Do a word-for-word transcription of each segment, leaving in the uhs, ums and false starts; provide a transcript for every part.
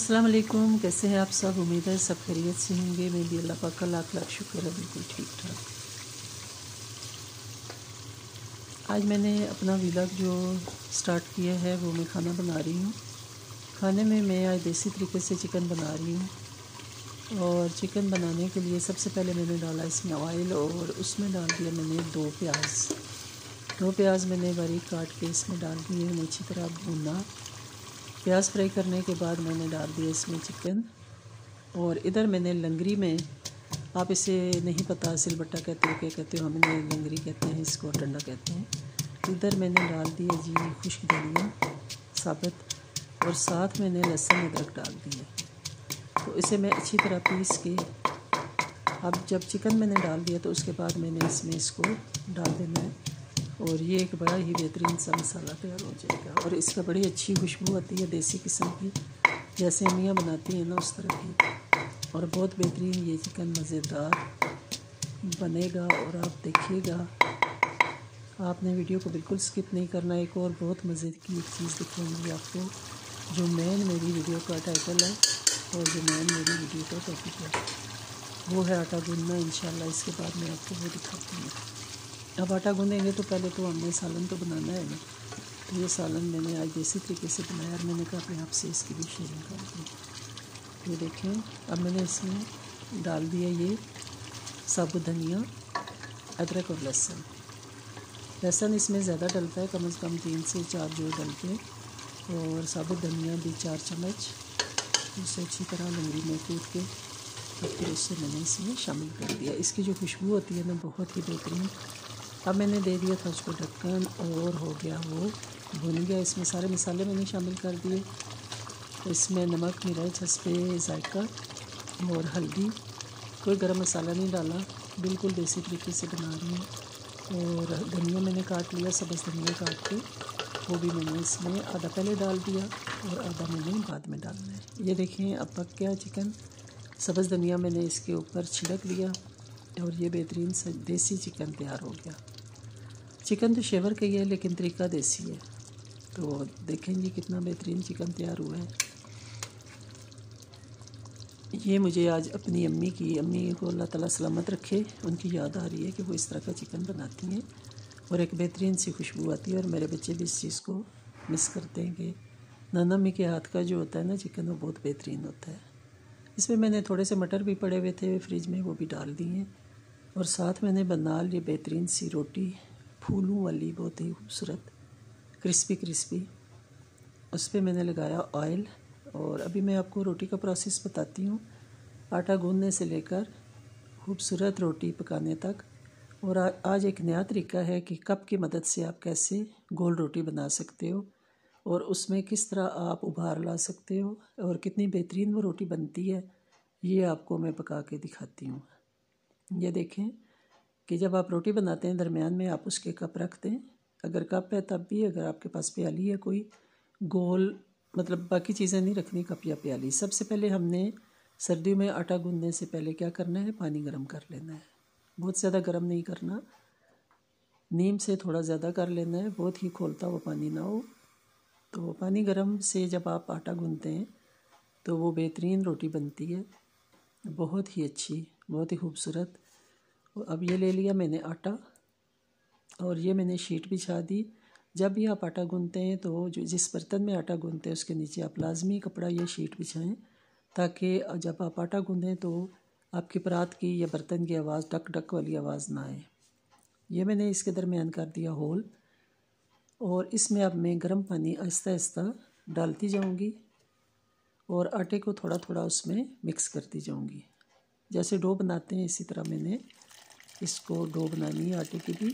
अस्सलाम वालेकुम। कैसे हैं आप सब? उम्मीद है सब खैरियत से होंगे। मैं भी अल्लाह पाक का लाख लाख शुक्र है, बिल्कुल ठीक ठाक। आज मैंने अपना व्लॉग जो स्टार्ट किया है वो मैं खाना बना रही हूँ। खाने में मैं आज देसी तरीके से चिकन बना रही हूँ। और चिकन बनाने के लिए सबसे पहले मैंने डाला इसमें ऑयल और उसमें डाल दिया मैंने दो प्याज दो प्याज मैंने बारीक काट के इसमें डाल दिए। मैंने अच्छी तरह भूना। प्याज फ्राई करने के बाद मैंने डाल दिया इसमें चिकन। और इधर मैंने लंगरी में, आप इसे नहीं पता सिलबट्टा कहते हो क्या कहते हो, हमने लंगरी कहते हैं इसको, डंडा कहते हैं। इधर मैंने डाल दिया जी खुश्क धनिया साबुत और साथ मैंने लहसुन अदरक डाल दिया। तो इसे मैं अच्छी तरह पीस के, अब जब चिकन मैंने डाल दिया तो उसके बाद मैंने इसमें इसको डाल देना है और ये एक बड़ा ही बेहतरीन सा मसाला तैयार हो जाएगा। और इसका बड़ी अच्छी खुशबू आती है देसी किस्म की, जैसे अम्मियाँ बनाती हैं ना उस तरह की। और बहुत बेहतरीन ये चिकन मज़ेदार बनेगा और आप देखिएगा। आपने वीडियो को बिल्कुल स्किप नहीं करना। एक और बहुत मज़े की एक चीज़ दिखाऊंगी आपको, जो मेन मेरी वीडियो का टाइटल है और जो मेन मेरी वीडियो का टॉपिक है वो है आटा गूंदना। इंशाल्लाह इसके बाद मैं आपको वो दिखाती हूँ। अब आटा गूंदेंगे तो पहले तो हमने सालन तो बनाना है ना। तो ये सालन मैंने आज देसी तरीके से बनाया और मैंने कहा अपने आपसे इसकी भी शेयरिंग कर दी। ये देखें, अब मैंने इसमें डाल दिया ये साबुत धनिया, अदरक और लहसुन। लहसुन इसमें ज़्यादा डलता है, कम से कम तीन से चार जो डलते हैं। और साबुत धनिया भी चार चम्मच। उसे अच्छी तरह लंगड़ी में कूट के और फिर उससे मैंने इसमें शामिल कर दिया। इसकी जो खुशबू होती है ना बहुत ही बेहतरीन। अब मैंने दे दिया था उसको ढक्कन और हो गया वो भुन गया। इसमें सारे मसाले मैंने शामिल कर दिए। इसमें नमक, मिर्च, हस्बे जायका और हल्दी। कोई गरम मसाला नहीं डाला, बिल्कुल देसी तरीके से बना रही हूँ। और धनिया मैंने काट लिया, सब्ज़ धनिया काट के वो भी मैंने इसमें आधा पहले डाल दिया और आधा मैंने बाद में डालना है। ये देखें अब पक गया चिकन। सब्ज़ धनिया मैंने इसके ऊपर छिड़क दिया और ये बेहतरीन से देसी चिकन तैयार हो गया। चिकन तो शेवर का ही है लेकिन तरीका देसी है। तो देखें जी कितना बेहतरीन चिकन तैयार हुआ है। ये मुझे आज अपनी अम्मी की अम्मी को अल्लाह ताला सलामत रखे, उनकी याद आ रही है कि वो इस तरह का चिकन बनाती हैं और एक बेहतरीन सी खुशबू आती है। और मेरे बच्चे भी इस चीज़ को मिस करते हैं कि नाना अम्मी के हाथ का जो होता है ना चिकन, वो बहुत बेहतरीन होता है। इसमें मैंने थोड़े से मटर भी पड़े हुए थे फ्रिज में, वो भी डाल दिए। और साथ मैंने बना ली बेहतरीन सी रोटी, फूलों वाली, बहुत ही खूबसूरत क्रिस्पी क्रिस्पी। उस पर मैंने लगाया ऑयल। और अभी मैं आपको रोटी का प्रोसेस बताती हूँ, आटा गूंदने से लेकर खूबसूरत रोटी पकाने तक। और आ, आज एक नया तरीका है कि कप की मदद से आप कैसे गोल रोटी बना सकते हो और उसमें किस तरह आप उभार ला सकते हो और कितनी बेहतरीन वो रोटी बनती है, ये आपको मैं पका के दिखाती हूँ। ये देखें कि जब आप रोटी बनाते हैं दरमियान में आप उसके कप रख दें, अगर कप है तब भी, अगर आपके पास प्याली है कोई गोल, मतलब बाकी चीज़ें नहीं रखनी, कप या प्याली। सबसे पहले हमने सर्दियों में आटा गूंदने से पहले क्या करना है, पानी गर्म कर लेना है। बहुत ज़्यादा गर्म नहीं करना, नीम से थोड़ा ज़्यादा कर लेना है, बहुत ही खोलता हुआ पानी ना हो। तो पानी गर्म से जब आप आटा गूंदते हैं तो वो बेहतरीन रोटी बनती है, बहुत ही अच्छी, बहुत ही खूबसूरत। अब ये ले लिया मैंने आटा और ये मैंने शीट बिछा दी। जब भी आप आटा गूंदते हैं तो जो जिस बर्तन में आटा गूंदते हैं उसके नीचे आप लाजमी कपड़ा ये शीट बिछाएं, ताकि जब आप आटा गूंदें तो आपकी परात की या बर्तन की आवाज़ डक डक वाली आवाज़ ना आए। ये मैंने इसके दरमियान कर दिया होल। और इसमें अब मैं गर्म पानी आहिस्ता आहिस्ता डालती जाऊंगी और आटे को थोड़ा थोड़ा उसमें मिक्स करती जाऊंगी। जैसे डो बनाते हैं इसी तरह मैंने इसको डो बनानी है आटे की भी।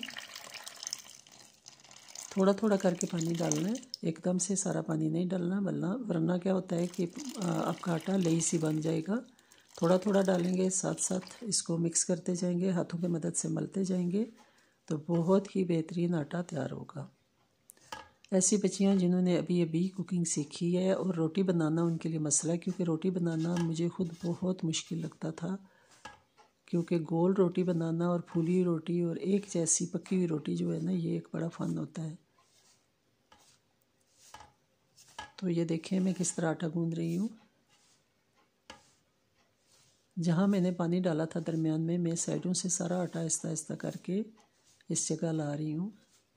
थोड़ा थोड़ा करके पानी डालना है, एकदम से सारा पानी नहीं डालना, वरना वरना क्या होता है कि आपका आटा लई सी बन जाएगा। थोड़ा थोड़ा डालेंगे, साथ साथ इसको मिक्स करते जाएंगे, हाथों की मदद से मलते जाएंगे तो बहुत ही बेहतरीन आटा तैयार होगा। ऐसी बच्चियां जिन्होंने अभी अभी कुकिंग सीखी है और रोटी बनाना उनके लिए मसला है, क्योंकि रोटी बनाना मुझे खुद बहुत मुश्किल लगता था, क्योंकि गोल रोटी बनाना और फूली रोटी और एक जैसी पकी हुई रोटी जो है ना, ये एक बड़ा फ़न होता है। तो ये देखें मैं किस तरह आटा गूंद रही हूँ। जहाँ मैंने पानी डाला था दरमियान में, मैं साइडों से सारा आटा आहिस्ता आहिस्ता करके इस जगह ला रही हूँ।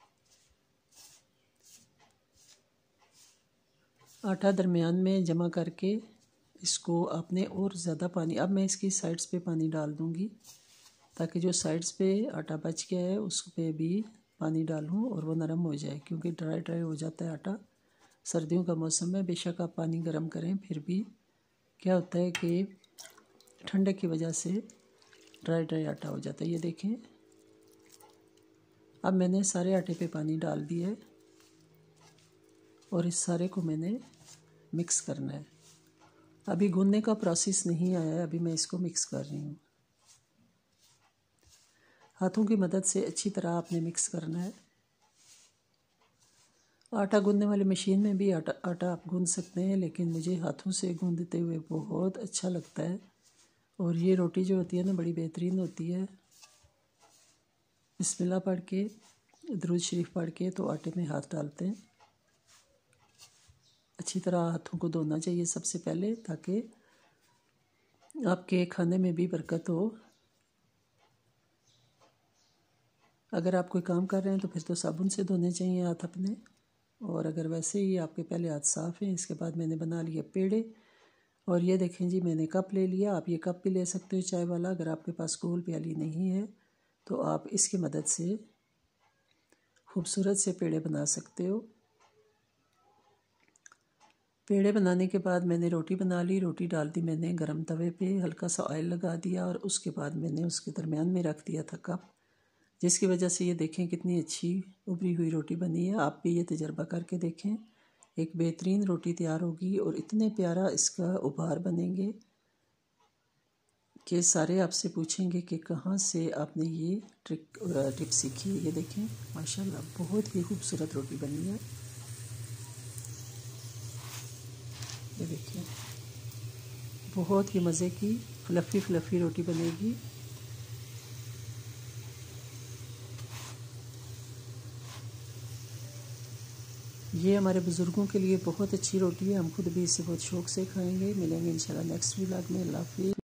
आटा दरमियान में जमा करके इसको आपने और ज़्यादा पानी, अब मैं इसकी साइड्स पे पानी डाल दूँगी ताकि जो साइड्स पे आटा बच गया है उस पे भी पानी डालूँ और वो नरम हो जाए, क्योंकि ड्राई ड्राई हो जाता है आटा। सर्दियों का मौसम है, बेशक आप पानी गर्म करें, फिर भी क्या होता है कि ठंडक की वजह से ड्राई ड्राई आटा हो जाता है। ये देखें, अब मैंने सारे आटे पे पानी डाल दिया है और इस सारे को मैंने मिक्स करना है। अभी गूंदने का प्रोसेस नहीं आया है, अभी मैं इसको मिक्स कर रही हूँ। हाथों की मदद से अच्छी तरह आपने मिक्स करना है। आटा गूंदने वाली मशीन में भी आटा आटा आप गूंद सकते हैं, लेकिन मुझे हाथों से गूंदते हुए बहुत अच्छा लगता है। और ये रोटी जो होती है ना, बड़ी बेहतरीन होती है। बिस्मिल्लाह पढ़ के, दुरूद शरीफ पढ़ के तो आटे में हाथ डालते हैं। अच्छी तरह हाथों को धोना चाहिए सबसे पहले, ताकि आपके खाने में भी बरकत हो। अगर आप कोई काम कर रहे हैं तो फिर तो साबुन से धोने चाहिए हाथ अपने, और अगर वैसे ही आपके पहले हाथ साफ़ हैं। इसके बाद मैंने बना लिया पेड़े, और ये देखें जी, मैंने कप ले लिया। आप ये कप भी ले सकते हो चाय वाला। अगर आपके पास गोल प्याली नहीं है तो आप इसकी मदद से खूबसूरत से पेड़े बना सकते हो। पेड़े बनाने के बाद मैंने रोटी बना ली। रोटी डाल दी मैंने गरम तवे पे, हल्का सा ऑयल लगा दिया और उसके बाद मैंने उसके दरमियान में रख दिया था कप, जिसकी वजह से ये देखें कितनी अच्छी उबरी हुई रोटी बनी है। आप भी ये तजर्बा करके देखें, एक बेहतरीन रोटी तैयार होगी और इतने प्यारा इसका उभार बनेंगे कि सारे आपसे पूछेंगे कि कहाँ से आपने ये ट्रिक टिप सीखी है। ये देखें, माशाल्लाह बहुत ही खूबसूरत रोटी बनी है। ये देखिए, बहुत ही मज़े की फ्लफ़ी फ्लफ़ी रोटी बनेगी। ये हमारे बुज़ुर्गों के लिए बहुत अच्छी रोटी है। हम खुद भी इसे बहुत शौक़ से खाएंगे। मिलेंगे इंशाल्लाह नेक्स्ट व्लॉग में। अल्लाह हाफ़िज़।